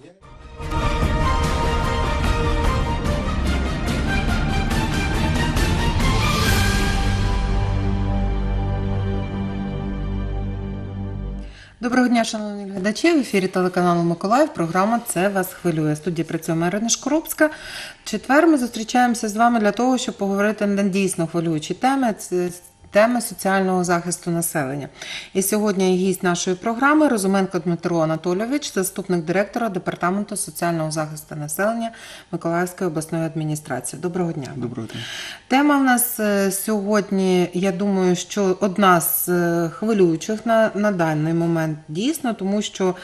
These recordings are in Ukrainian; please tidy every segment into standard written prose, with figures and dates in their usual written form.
Доброго дня, шановні глядачі. В ефірі телеканалу «Миколаїв». Програма «Це вас хвилює». В студії працює Ірина Шкоробська. В четвер ми зустрічаємося з вами для того, щоб поговорити на дійсно хвилюючі теми. Це теми соціального захисту населення. І сьогодні гість нашої програми Розуменко Дмитро Анатолійович, заступник директора Департаменту соціального захисту населення Миколаївської обласної адміністрації. Доброго дня. Доброго дня. Тема в нас сьогодні, я думаю, що одна з хвилюючих на даний момент дійсно, тому що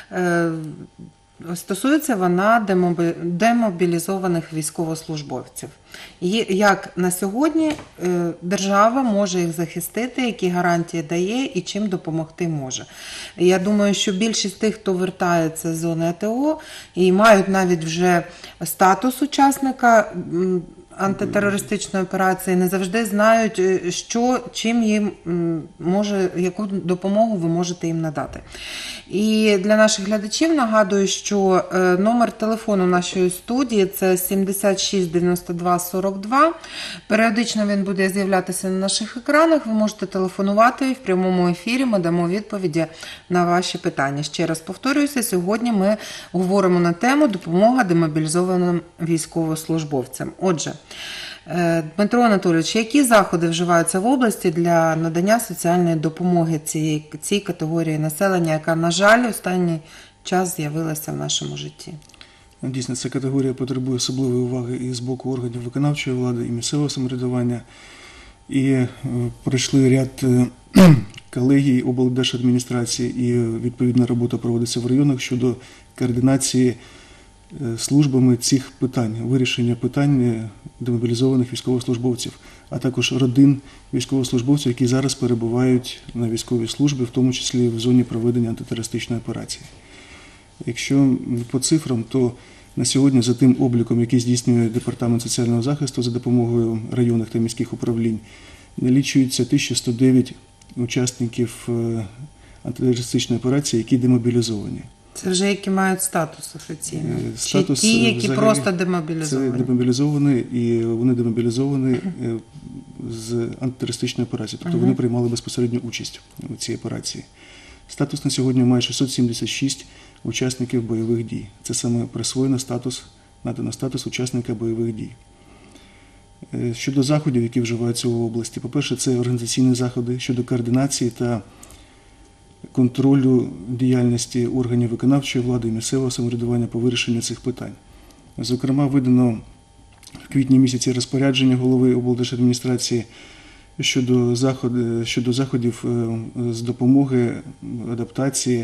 стосується вона демобілізованих військовослужбовців. І як на сьогодні держава може їх захистити, які гарантії дає і чим допомогти може. Я думаю, що більшість тих, хто вертається з зони АТО і мають навіть вже статус учасника антитерористичної операції, не завжди знають, чим їм яку допомогу ви можете їм надати. І для наших глядачів нагадую, що номер телефону нашої студії – це 76 92 42. Періодично він буде з'являтися на наших екранах. Ви можете телефонувати і в прямому ефірі ми дамо відповіді на ваші питання. Ще раз повторююся, сьогодні ми говоримо на тему «Допомога демобілізованим військовослужбовцям». Отже, Дмитро Анатолійович, які заходи вживаються в області для надання соціальної допомоги цій категорії населення, яка, на жаль, останній час з'явилася в нашому житті? Дійсно, ця категорія потребує особливої уваги і з боку органів виконавчої влади, і місцевого самоврядування. І пройшли ряд колегій облдержадміністрації, і відповідна робота проводиться в районах щодо координації службами цих питань, вирішення питань демобілізованих військовослужбовців, а також родин військовослужбовців, які зараз перебувають на військовій службі, в тому числі в зоні проведення антитерористичної операції. Якщо по цифрам, то на сьогодні за тим обліком, який здійснює Департамент соціального захисту за допомогою районних та міських управлінь, налічується 1109 учасників антитерористичної операції, які демобілізовані. Це вже які мають статус офіційно? Статус, чи ті, які просто демобілізовані? Це демобілізовані, і вони демобілізовані з антитерористичної операції. Тобто вони приймали безпосередню участь у цій операції. Статус на сьогодні має 676 учасників бойових дій. Це саме присвоєно надано статус учасника бойових дій. Щодо заходів, які вживаються в області, по-перше, це організаційні заходи щодо координації та контролю діяльності органів виконавчої влади і місцевого самоврядування по вирішенню цих питань. Зокрема, видано в квітні місяці розпорядження голови облдержадміністрації щодо заходів з допомоги, адаптації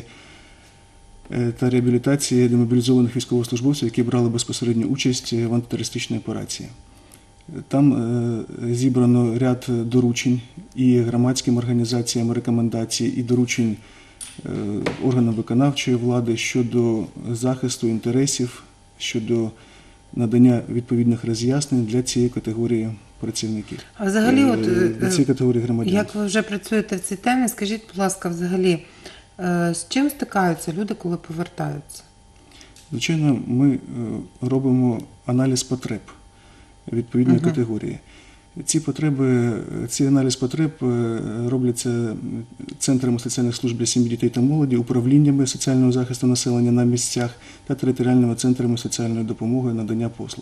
та реабілітації демобілізованих військовослужбовців, які брали безпосередню участь в антитерористичній операції. Там зібрано ряд доручень і громадським організаціям рекомендацій, і доручень органам виконавчої влади щодо захисту інтересів, щодо надання відповідних роз'яснень для цієї категорії працівників. А взагалі, для цієї категорії громадян. Як ви вже працюєте в цій темі, скажіть, будь ласка, взагалі, з чим стикаються люди, коли повертаються? Звичайно, ми робимо аналіз потреб відповідної категорії. Цей аналіз потреб робляться центрами соціальних служб для сім'ї, дітей та молоді, управліннями соціального захисту населення на місцях та територіальними центрами соціальної допомоги, надання послуг.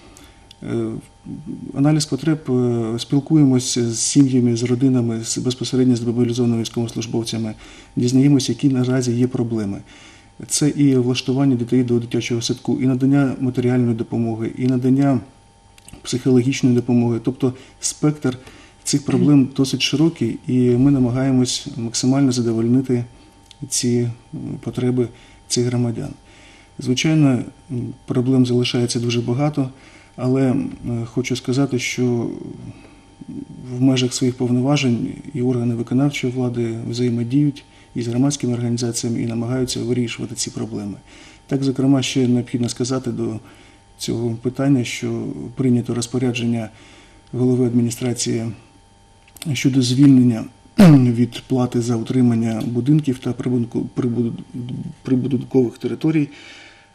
Аналіз потреб, спілкуємося з сім'ями, з родинами, безпосередньо з демобілізованими військовослужбовцями, дізнаємося, які наразі є проблеми. Це і влаштування дітей до дитячого садку, і надання матеріальної допомоги, і надання психологічної допомоги. Тобто спектр цих проблем досить широкий, і ми намагаємось максимально задовольнити ці потреби цих громадян. Звичайно, проблем залишається дуже багато, але хочу сказати, що в межах своїх повноважень і органи виконавчої влади взаємодіють із громадськими організаціями і намагаються вирішувати ці проблеми. Так, зокрема, ще необхідно сказати до цього питання, що прийнято розпорядження голови адміністрації щодо звільнення від плати за утримання будинків та прибудинкових територій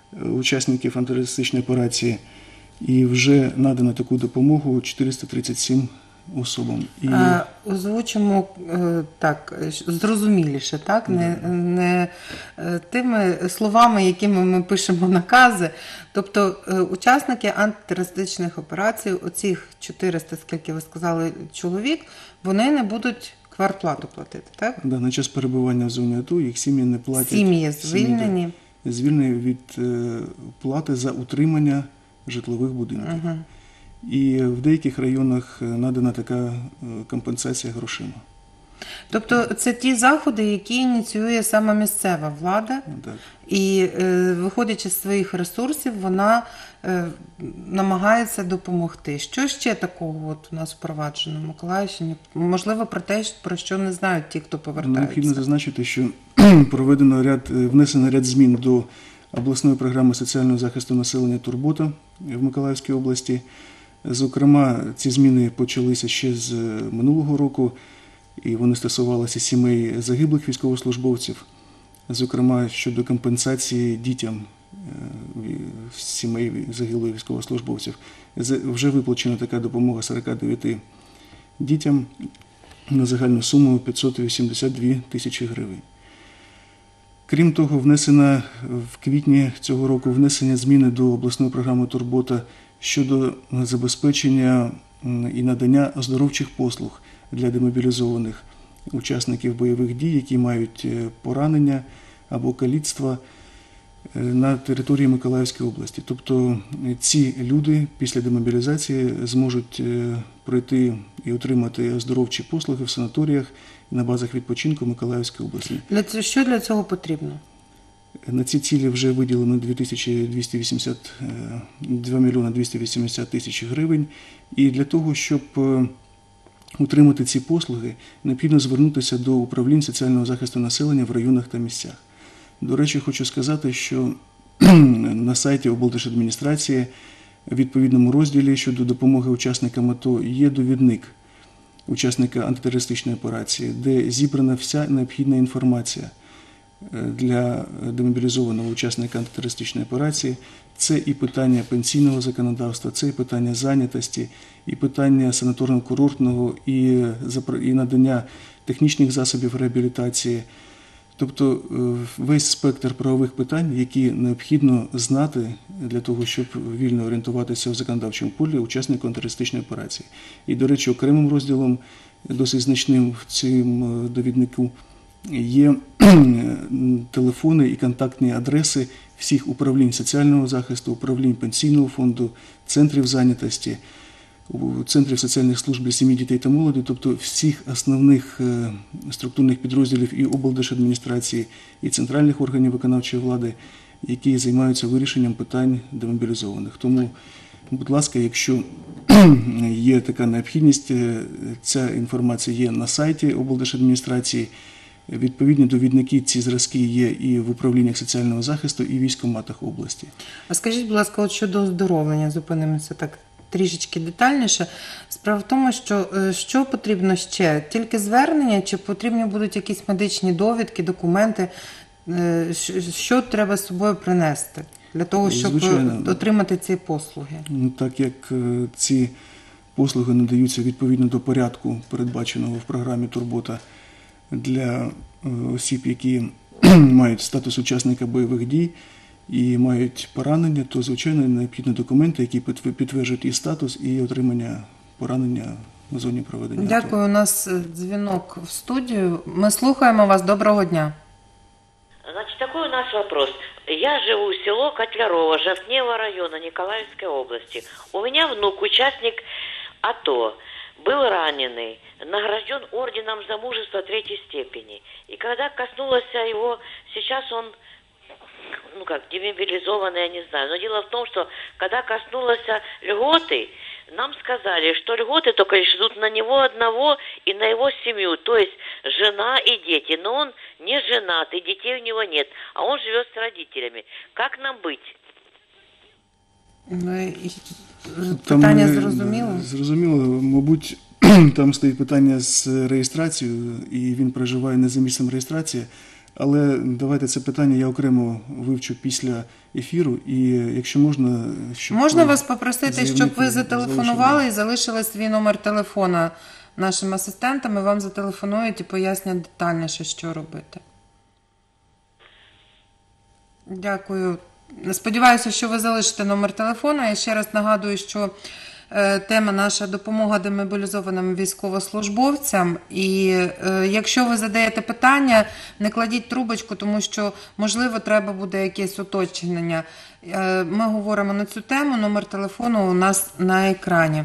учасників антитерористичної операції, і вже надано таку допомогу 437 особам. І Озвучимо так, зрозуміліше, так? Не тими словами, якими ми пишемо накази. Тобто учасники антитерористичних операцій, оцих 400, скільки ви сказали, чоловік, вони не будуть квартплату платити, так? да, на час перебування в зоні АТО їх сім'ї не платять. Сім'ї звільнені. Звільнені від плати за утримання житлових будинків. Угу. І в деяких районах надана така компенсація грошима. Тобто це ті заходи, які ініціює саме місцева влада, Так. і виходячи з своїх ресурсів, вона намагається допомогти. Що ще такого от у нас впроваджено в Миколаївщині? Можливо, про те, про що не знають ті, хто повертається. Необхідно зазначити, що внесено ряд змін до обласної програми соціального захисту населення «Турбота» в Миколаївській області. Зокрема, ці зміни почалися ще з минулого року, і вони стосувалися сімей загиблих військовослужбовців, зокрема щодо компенсації дітям сімей загиблих військовослужбовців. Вже виплачена така допомога 49 дітям на загальну суму 582 тисячі гривень. Крім того, внесено в квітні цього року зміни до обласної програми «Турбота» щодо забезпечення і надання оздоровчих послуг для демобілізованих учасників бойових дій, які мають поранення або каліцтва на території Миколаївської області. Тобто ці люди після демобілізації зможуть пройти і отримати оздоровчі послуги в санаторіях і на базах відпочинку Миколаївської області. Що для цього потрібно? На ці цілі вже виділено 2 мільйони 280 тисяч гривень. І для того, щоб утримати ці послуги, необхідно звернутися до управлінь соціального захисту населення в районах та місцях. До речі, хочу сказати, що на сайті облдержадміністрації в відповідному розділі щодо допомоги учасникам АТО є довідник учасника антитерористичної операції, де зібрана вся необхідна інформація для демобілізованого учасника антитерористичної операції. Це і питання пенсійного законодавства, це і питання зайнятості, і питання санаторно-курортного, і надання технічних засобів реабілітації. Тобто весь спектр правових питань, які необхідно знати для того, щоб вільно орієнтуватися в законодавчому полі учаснику антитерористичної операції. І, до речі, окремим розділом, досить значним в цьому довіднику, є телефони і контактні адреси всіх управлінь соціального захисту, управлінь пенсійного фонду, центрів зайнятості, центрів соціальних служб для сім'ї, дітей та молоді, тобто всіх основних структурних підрозділів і облдержадміністрації, і центральних органів виконавчої влади, які займаються вирішенням питань демобілізованих. Тому, будь ласка, якщо є така необхідність, ця інформація є на сайті облдержадміністрації. Відповідні довідники, ці зразки є і в управліннях соціального захисту, і в військкоматах області. А скажіть, будь ласка, от щодо оздоровлення, зупинимося так трішечки детальніше. Справа в тому, що потрібно ще? Тільки звернення, чи потрібні будуть якісь медичні довідки, документи? Що треба з собою принести для того, щоб отримати ці послуги? Так як ці послуги надаються відповідно до порядку, передбаченого в програмі «Турбота» для осіб, які мають статус учасника бойових дій і мають поранення, то, звичайно, необхідні документи, які підтверджують і статус, і отримання поранення на зоні проведення. Дякую. У нас дзвінок в студію. Ми слухаємо вас. Доброго дня. Значит, такой у нас вопрос. Я живу в село Котлярово, Жовтневого района Николаевской области. У меня внук, участник АТО, был раненый, награжден орденом за мужество 3-й степени. И когда коснулось его, сейчас он, демобилизованный, я не знаю. Но дело в том, что когда коснулось льготы, нам сказали, что льготы только лишь идут на него одного и на его семью, то есть жена и дети. Но он не женат, и детей у него нет, а он живет с родителями. Как нам быть? Питання зрозуміло? Зрозуміло. Мабуть, там стоїть питання з реєстрацією, і він проживає не за місцем реєстрації, Але давайте це питання я окремо вивчу після ефіру, і якщо можна, щоб Можна вас попросити, щоб заявники ви зателефонували і залишили свій номер телефона нашим асистентам, і вам зателефонують і пояснять детальніше, що робити. Дякую. Сподіваюся, що ви залишите номер телефона. Я ще раз нагадую, що тема наша допомога демобілізованим військовослужбовцям. І якщо ви задаєте питання, не кладіть трубочку, тому що, можливо, треба буде якесь уточнення. Ми говоримо на цю тему, номер телефону у нас на екрані.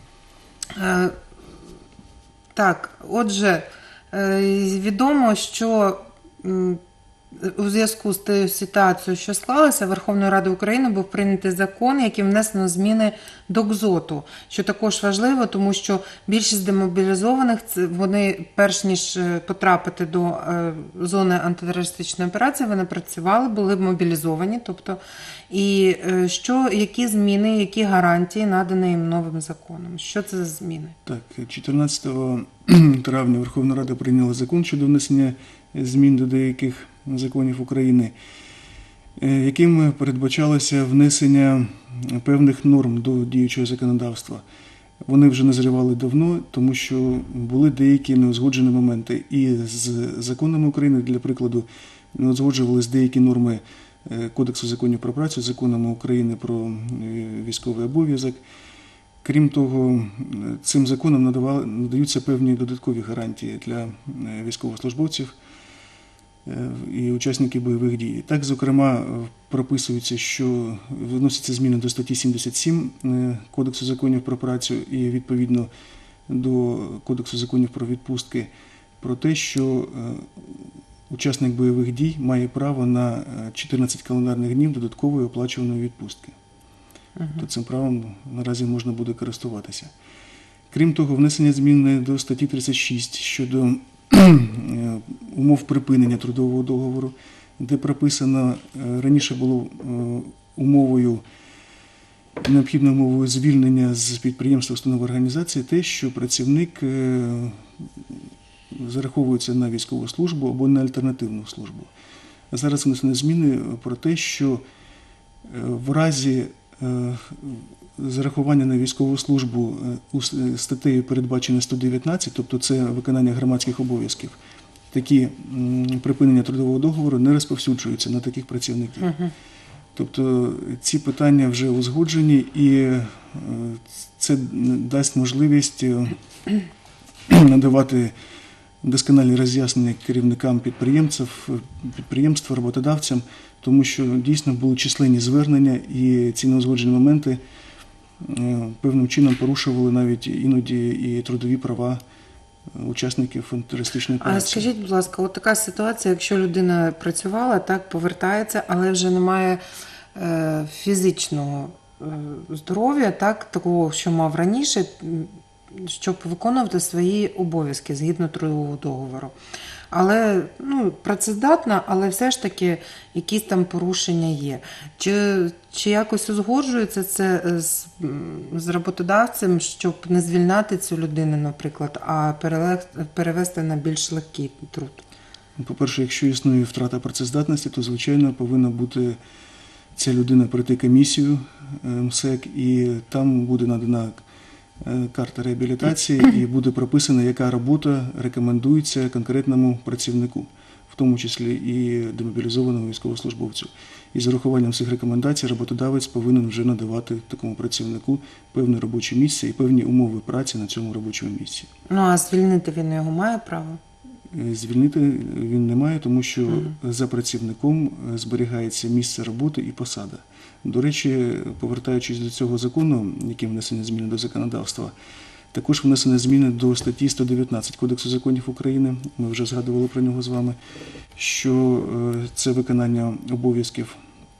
Так, отже, відомо, що у зв'язку з тією ситуацією, що склалася, Верховною Радою України був прийнятий закон, яким внесено зміни до КЗОТу, що також важливо, тому що більшість демобілізованих, вони перш ніж потрапити до зони антитерористичної операції, вони працювали, були мобілізовані, тобто, і які зміни, які гарантії надані їм новим законом? Що це за зміни? Так, 14 травня Верховна Рада прийняла закон щодо внесення змін до деяких законів України, яким передбачалося внесення певних норм до діючого законодавства. Вони вже назрівали давно, тому що були деякі неузгоджені моменти. І з законами України, для прикладу, не узгоджувалися деякі норми Кодексу законів про працю, законами України про військовий обов'язок. Крім того, цим законом надаються певні додаткові гарантії для військовослужбовців і учасників бойових дій. Так, зокрема, прописується, що вносяться зміни до статті 77 Кодексу законів про працю і, відповідно, до Кодексу законів про відпустки, про те, що учасник бойових дій має право на 14 календарних днів додаткової оплачуваної відпустки. То цим правом наразі можна буде користуватися. Крім того, внесення змін до статті 36 щодо умов припинення трудового договору, де прописано, раніше було необхідною умовою звільнення з підприємства, установи, організації те, що працівник зараховується на військову службу або на альтернативну службу. Зараз внесені зміни про те, що в разі зарахування на військову службу статтею передбачено 119, тобто це виконання громадських обов'язків, такі припинення трудового договору не розповсюджуються на таких працівників. Тобто ці питання вже узгоджені, і це дасть можливість надавати досконалі роз'яснення керівникам підприємств, роботодавцям, тому що дійсно були численні звернення, і ці неузгоджені моменти певним чином порушували навіть іноді і трудові права учасників антитерористичної операції. А скажіть, будь ласка, от така ситуація, якщо людина працювала, так, повертається, але вже немає фізичного здоров'я, так, такого, що мав раніше, щоб виконувати свої обов'язки згідно трудового договору. Але працездатна, але все ж таки якісь там порушення є. Чи якось узгоджується це з роботодавцем, щоб не звільняти цю людину, наприклад, а перевести на більш легкий труд? По-перше, якщо існує втрата працездатності, то, звичайно, повинна бути ця людина пройти комісію МСЕК, і там буде надана карта реабілітації і буде прописано, яка робота рекомендується конкретному працівнику, в тому числі і демобілізованому військовослужбовцю. І з урахуванням цих рекомендацій роботодавець повинен вже надавати такому працівнику певне робоче місце і певні умови праці на цьому робочому місці. А звільнити він його має право? Звільнити він не має, тому що за працівником зберігається місце роботи і посада. До речі, повертаючись до цього закону, яким внесені зміни до законодавства, також внесені зміни до статті 119 Кодексу законів України, ми вже згадували про нього з вами, що це виконання обов'язків.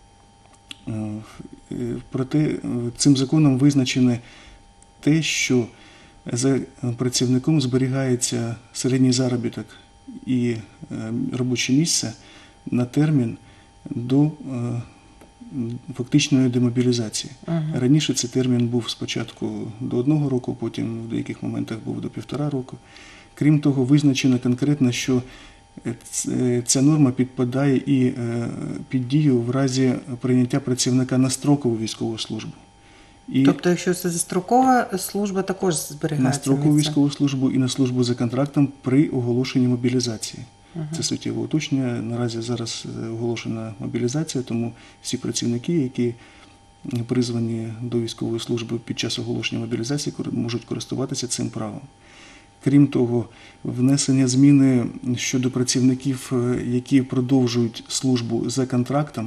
Проте цим законом визначене те, що за працівником зберігається середній заробіток і робоче місце на термін до фактичної демобілізації. Раніше цей термін був спочатку до 1 року, потім в деяких моментах був до 1,5 року. Крім того, визначено конкретно, що Ця норма підпадає і під дію в разі прийняття працівника на строкову військову службу. І Тобто, якщо це строкова служба, також зберігається на строкову місце? військову службу і на службу за контрактом при оголошенні мобілізації. Це суттєве уточнення. Наразі зараз оголошена мобілізація, тому всі працівники, які призвані до військової служби під час оголошення мобілізації, можуть користуватися цим правом. Крім того, внесення зміни щодо працівників, які продовжують службу за контрактом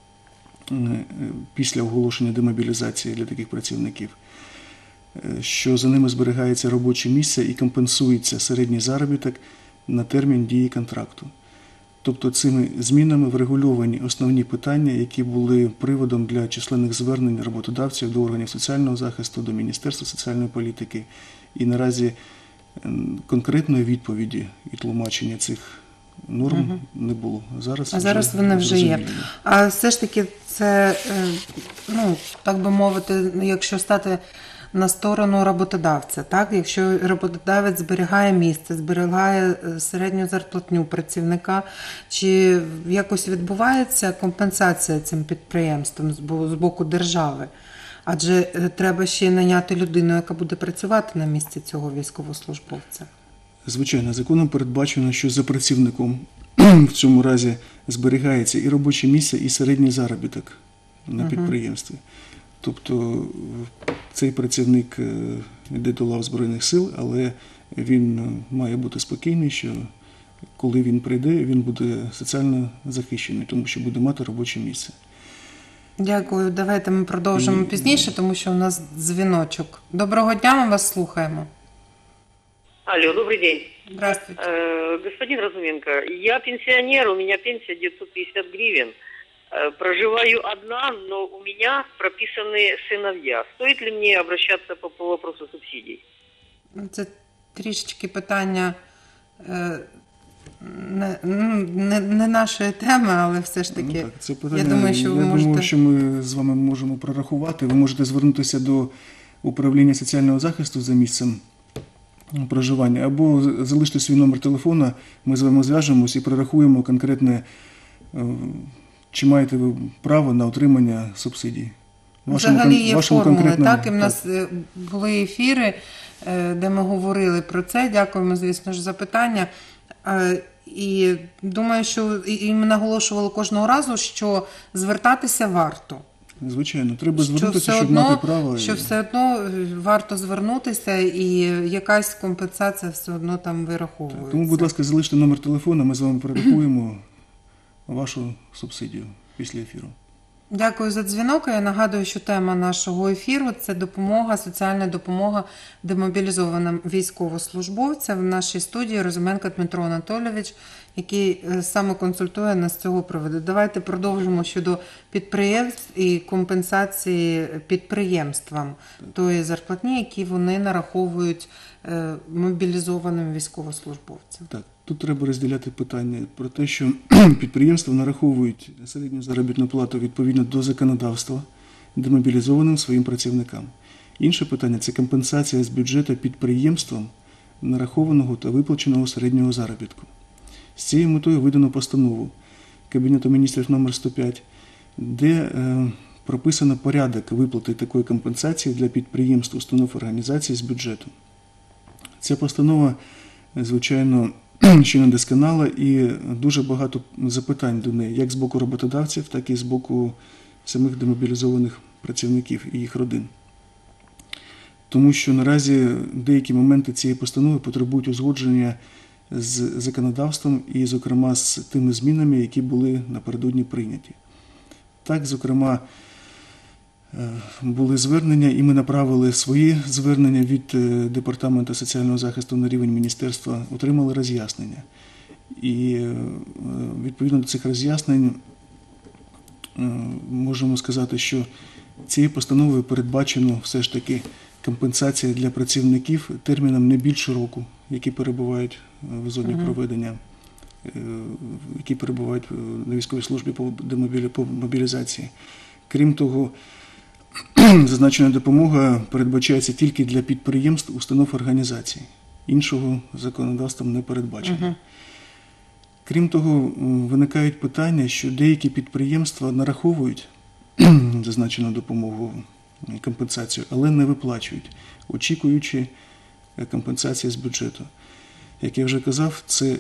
після оголошення демобілізації для таких працівників, що за ними зберігається робоче місце і компенсується середній заробіток на термін дії контракту. Тобто цими змінами врегульовані основні питання, які були приводом для численних звернень роботодавців до органів соціального захисту, до Міністерства соціальної політики. І наразі конкретної відповіді і тлумачення цих норм не було. Зараз вони вже є. зрозумілі. А все ж таки це, так би мовити, якщо стати на сторону роботодавця, так? Якщо роботодавець зберігає місце, зберігає середню зарплатню працівника, чи якось відбувається компенсація цим підприємством з боку держави? Адже треба ще й найняти людину, яка буде працювати на місці цього військовослужбовця. Звичайно, законом передбачено, що за працівником в цьому разі зберігається і робоче місце, і середній заробіток на підприємстві. Тобто цей працівник йде до лав Збройних сил, але він має бути спокійний, що коли він прийде, він буде соціально захищений, тому що буде мати робоче місце. Дякую. Давайте ми продовжимо пізніше, тому що у нас дзвіночок. Доброго дня, ми вас слухаємо. Алло, добрый день. Здравствуйте. Господин Разуменко, я пенсионер, у меня пенсия 950 гривен. Проживаю одна, но у меня прописаны сыновья. Стоит ли мне обращаться по вопросу субсидий? Це трішечки питання не нашої теми, але все ж таки, Так, це питання, я думаю, що ви можете... думаю, що ми з вами можемо прорахувати. Ви можете звернутися до управління соціального захисту за місцем проживання, або залиште свій номер телефона, ми з вами зв'яжемось і прорахуємо конкретне, чи маєте ви право на отримання субсидій. Взагалі є формули, конкретному... так? І в нас були ефіри, де ми говорили про це. Дякуємо, звісно ж, за питання. І думаю, що і ми наголошували кожного разу, що звертатися варто. Звичайно, треба звернутися, щоб мати право. Що все одно варто звернутися, і якась компенсація все одно там вираховується. Тому, будь ласка, залиште номер телефона, ми з вами перерахуємо вашу субсидію після ефіру. Дякую за дзвінок. Я нагадую, що тема нашого ефіру – це допомога, соціальна допомога демобілізованим військовослужбовцям. В нашій студії Розуменко Дмитро Анатолійович, який саме консультує нас з цього приводу. Давайте продовжимо щодо підприємств і компенсації підприємствам тої зарплатні, які вони нараховують мобілізованим військовослужбовцям. Так, тут треба розділяти питання про те, що підприємства нараховують середню заробітну плату відповідно до законодавства демобілізованим своїм працівникам. Інше питання – це компенсація з бюджету підприємствам нарахованого та виплаченого середнього заробітку. З цією метою видано постанову Кабінету міністрів номер 105, де прописано порядок виплати такої компенсації для підприємств, установ, організацій з бюджету. Ця постанова, звичайно, ще не досконала і дуже багато запитань до неї, як з боку роботодавців, так і з боку самих демобілізованих працівників і їх родин. Тому що наразі деякі моменти цієї постанови потребують узгодження з законодавством і, зокрема, з тими змінами, які були напередодні прийняті. Так, зокрема, були звернення, і ми направили свої звернення від Департаменту соціального захисту на рівень міністерства, отримали роз'яснення. І відповідно до цих роз'яснень можемо сказати, що цією постановою передбачено все ж таки компенсація для працівників терміном не більше року, які перебувають в зоні проведення, які перебувають на військовій службі по мобілізації. Крім того, зазначена допомога передбачається тільки для підприємств, установ, організацій. Іншого законодавством не передбачено. Крім того, виникають питання, що деякі підприємства нараховують зазначену допомогу, компенсацію, але не виплачують, очікуючи компенсації з бюджету. Як я вже казав, це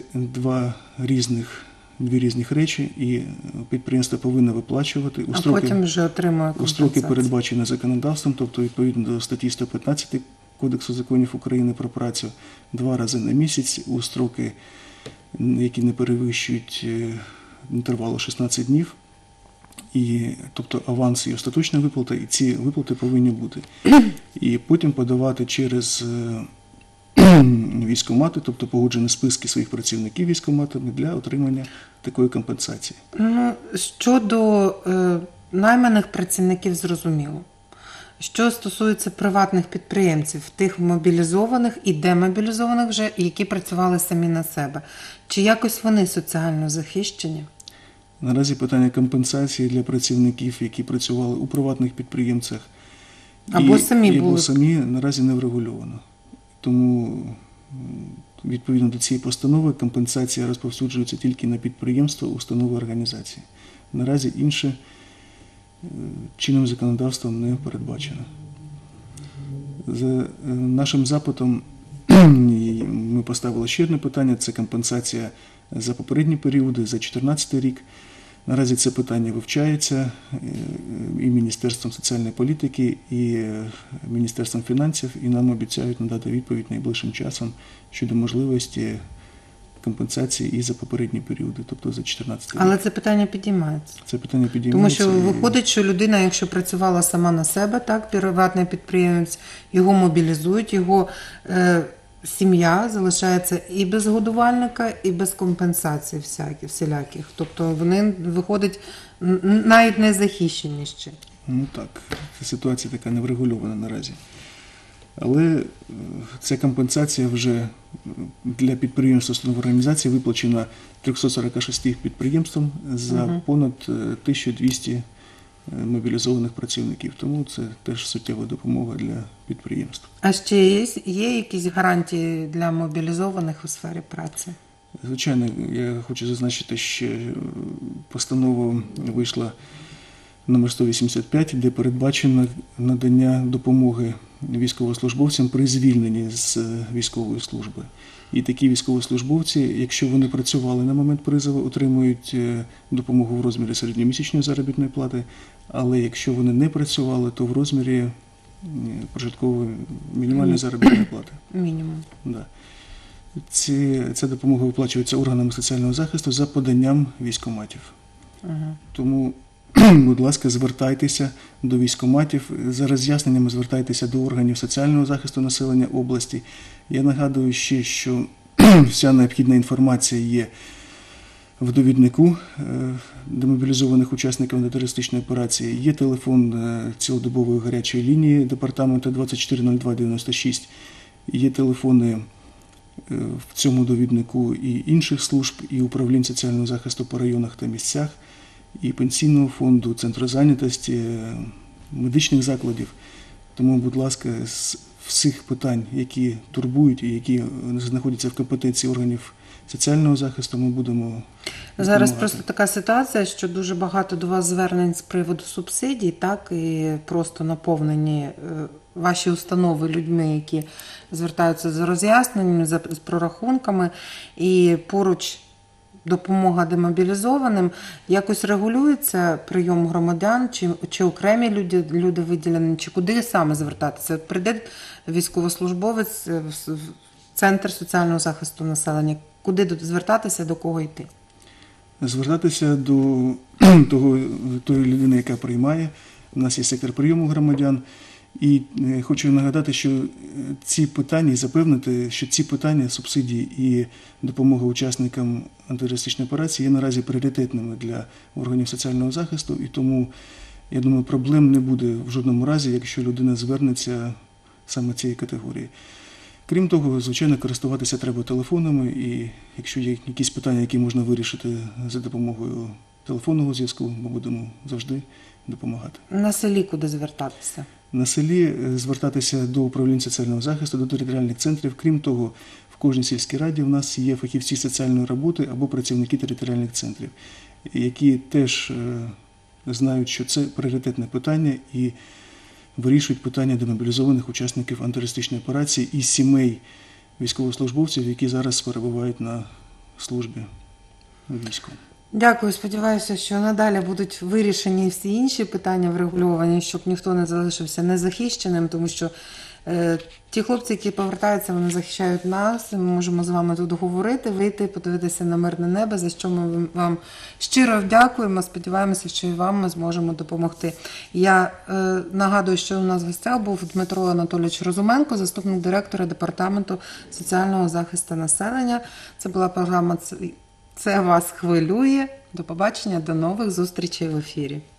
дві різних речі, і підприємство повинно виплачувати А потім вже отримує у компенсацію. строки, передбачені законодавством, тобто відповідно до статті 115 Кодексу законів України про працю, 2 рази на місяць у строки, які не перевищують інтервалу 16 днів, тобто аванс і остаточна виплата, і ці виплати повинні бути. І потім подавати через військкомати, тобто погоджені списки своїх працівників військкоматами для отримання такої компенсації. Ну, щодо найманих працівників зрозуміло. Що стосується приватних підприємців, тих мобілізованих і демобілізованих вже, які працювали самі на себе, чи якось вони соціально захищені? Наразі питання компенсації для працівників, які працювали у приватних підприємцях Або самі або були. самі, наразі не врегульовано. Тому, відповідно до цієї постанови, компенсація розповсюджується тільки на підприємства, установи, організації. Наразі інше чинним законодавством не передбачено. За нашим запитом ми поставили ще одне питання – це компенсація за попередні періоди, за 2014 рік. Наразі це питання вивчається і Міністерством соціальної політики, і Міністерством фінансів, і нам обіцяють надати відповідь найближчим часом щодо можливості компенсації і за попередні періоди, тобто за 2014 рік. Але це питання підіймається. Це питання Тому підіймається. що виходить, що людина, якщо працювала сама на себе, так, приватний підприємець, його мобілізують, його сім'я залишається і без годувальника, і без компенсацій всіляких. Тобто вони, виходить, навіть не захищені ще. Ну так, ситуація така не врегульована наразі. Але ця компенсація вже для підприємств установ організації виплачена 346 підприємствам за понад 1200 мобілізованих працівників. Тому це теж суттєва допомога для підприємств. А ще є якісь гарантії для мобілізованих у сфері праці? Звичайно, я хочу зазначити, що постанова вийшла номер 185, де передбачено надання допомоги військовослужбовцям при звільненні з військової служби. І такі військовослужбовці, якщо вони працювали на момент призову, отримують допомогу в розмірі середньомісячної заробітної плати, але якщо вони не працювали, то в розмірі прожиткової мінімальної заробітної плати. Мінімум. Да. Ця допомога виплачується органами соціального захисту за поданням військкоматів. Тому, будь ласка, звертайтеся до військкоматів, за роз'ясненнями звертайтеся до органів соціального захисту населення області. Я нагадую ще, що вся необхідна інформація є в довіднику демобілізованих учасників антитерористичної операції. Є телефон цілодобової гарячої лінії департаменту 240296. Є телефони в цьому довіднику і інших служб, і управлінь соціального захисту по районах та місцях, і пенсійного фонду, центру зайнятості, медичних закладів. Тому, будь ласка, з всіх питань, які турбують і які знаходяться в компетенції органів соціального захисту, ми будемо Зараз допомагати. просто така ситуація, що дуже багато до вас звернень з приводу субсидій, так, і просто наповнені ваші установи людьми, які звертаються за роз'ясненнями, з прорахунками, і поруч допомога демобілізованим. Якось регулюється прийом громадян, чи окремі люди виділені, чи куди саме звертатися? От прийде військовослужбовець в Центр соціального захисту населення, куди звертатися, до кого йти? Звертатися до тої людини, яка приймає. У нас є сектор прийому громадян. І хочу нагадати, що ці питання, і запевнити, що ці питання субсидії і допомога учасникам антитерористичної операції є наразі пріоритетними для органів соціального захисту. І тому, я думаю, проблем не буде в жодному разі, якщо людина звернеться саме цієї категорії. Крім того, звичайно, користуватися треба телефонами, і якщо є якісь питання, які можна вирішити за допомогою телефонного зв'язку, ми будемо завжди допомагати. На селі куди звертатися? На селі звертатися до управління соціального захисту, до територіальних центрів. Крім того, в кожній сільській раді в нас є фахівці соціальної роботи або працівники територіальних центрів, які теж знають, що це пріоритетне питання і вирішують питання демобілізованих учасників антитерористичної операції і сімей військовослужбовців, які зараз перебувають на службі у війську. Дякую. Сподіваюся, що надалі будуть вирішені всі інші питання врегульовані, щоб ніхто не залишився незахищеним, тому що ті хлопці, які повертаються, вони захищають нас. Ми можемо з вами тут говорити, вийти, подивитися на мирне небо, за що ми вам щиро дякуємо. Сподіваємося, що і вам ми зможемо допомогти. Я нагадую, що у нас в гостях був Дмитро Анатолійович Розуменко, заступник директора Департаменту соціального захисту населення. Це була програма «Це вас хвилює». До побачення, до нових зустрічей в ефірі.